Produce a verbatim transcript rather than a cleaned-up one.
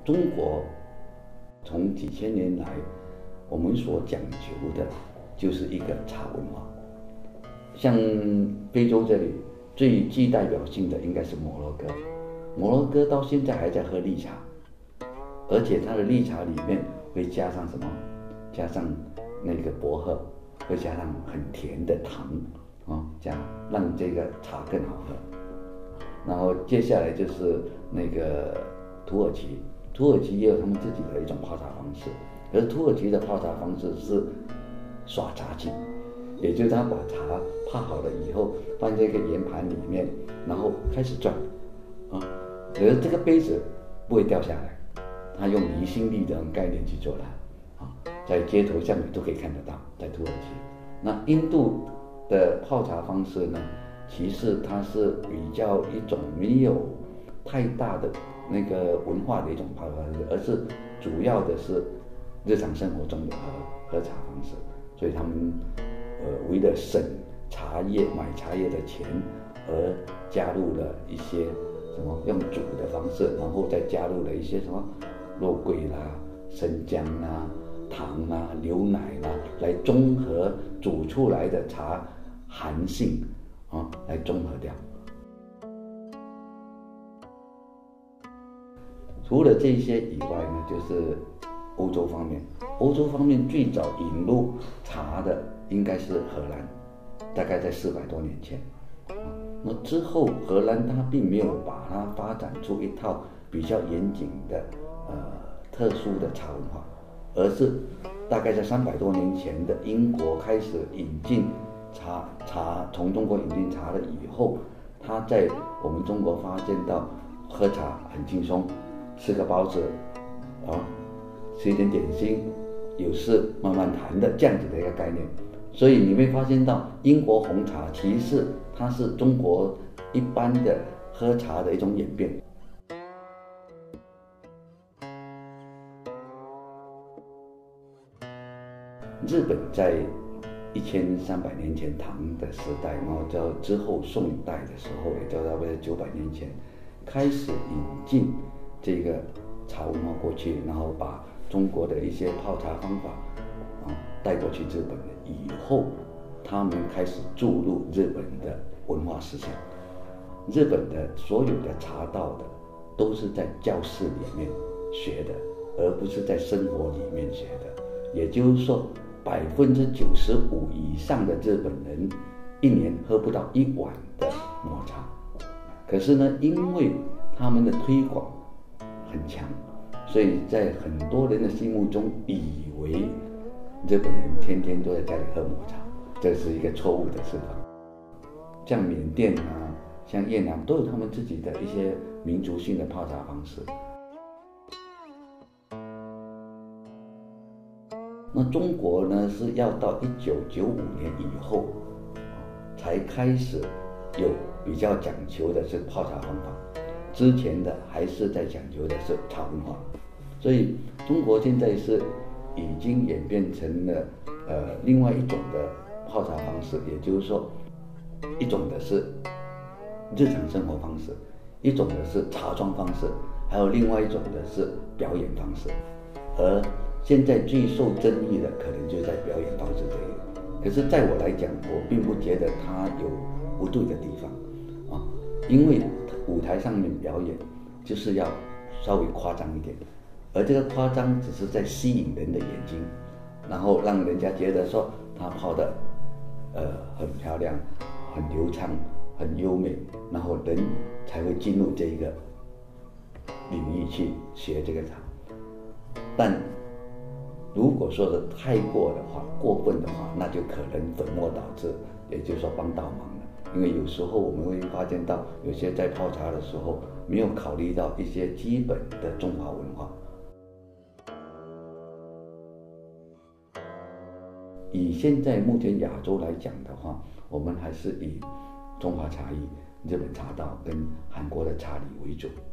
中国从几千年来，我们所讲究的就是一个茶文化。像非洲这里最具代表性的应该是摩洛哥，摩洛哥到现在还在喝绿茶，而且它的绿茶里面会加上什么？加上那个薄荷，会加上很甜的糖啊，这样让这个茶更好喝。然后接下来就是那个土耳其，土耳其也有他们自己的一种泡茶方式，可是土耳其的泡茶方式是耍茶器，也就是他把茶泡好了以后放在一个圆盘里面，然后开始转啊，可是这个杯子不会掉下来，他用离心力的概念去做它啊，在街头巷尾都可以看得到，在土耳其。那印度的泡茶方式呢，其实它是比较一种没有太大的那个文化的一种泡茶方式，而是主要的是日常生活中的喝喝茶方式，所以他们呃为了省茶叶买茶叶的钱，而加入了一些什么用煮的方式，然后再加入了一些什么肉桂啦、生姜啦、糖啊、牛奶啦，来综合煮出来的茶寒性啊，来综合掉。除了这些以外呢，就是欧洲方面，欧洲方面最早引入茶的应该是荷兰，大概在四百多年前。那之后荷兰它并没有把它发展出一套比较严谨的呃特殊的茶文化，而是大概在三百多年前的英国开始引进茶茶从中国引进茶了以后，它在我们中国发现到喝茶很轻松，吃个包子啊，吃一点点心，有事慢慢谈的这样子的一个概念。所以你会发现到英国红茶其实它是中国一般的喝茶的一种演变。日本在一千三百年前唐的时代，然后到之后宋代的时候，也叫大概九百年前开始引进这个茶文化过去，然后把中国的一些泡茶方法啊带过去日本的以后，他们开始注入日本的文化思想。日本的所有的茶道的都是在教室里面学的，而不是在生活里面学的。也就是说，百分之九十五以上的日本人一年喝不到一碗的抹茶。可是呢，因为他们的推广很强，所以在很多人的心目中以为日本人天天都在家里喝抹茶，这是一个错误的思想。像缅甸啊，像越南都有他们自己的一些民族性的泡茶方式。那中国呢，是要到一九九五年以后才开始有比较讲求的是泡茶方法，之前的还是在讲究的是茶文化。所以中国现在是已经演变成了呃另外一种的泡茶方式，也就是说，一种的是日常生活方式，一种的是茶庄方式，还有另外一种的是表演方式。而现在最受争议的可能就在表演方式这一个，可是在我来讲，我并不觉得它有不对的地方啊，因为舞台上面表演就是要稍微夸张一点，而这个夸张只是在吸引人的眼睛，然后让人家觉得说他泡的呃很漂亮、很流畅、很优美，然后人才会进入这一个领域去学这个茶。但如果说的太过的话，过分的话，那就可能本末倒置，也就是说帮倒忙了。因为有时候我们会发现到，有些在泡茶的时候没有考虑到一些基本的中华文化。以现在目前亚洲来讲的话，我们还是以中华茶艺、日本茶道跟韩国的茶礼为主。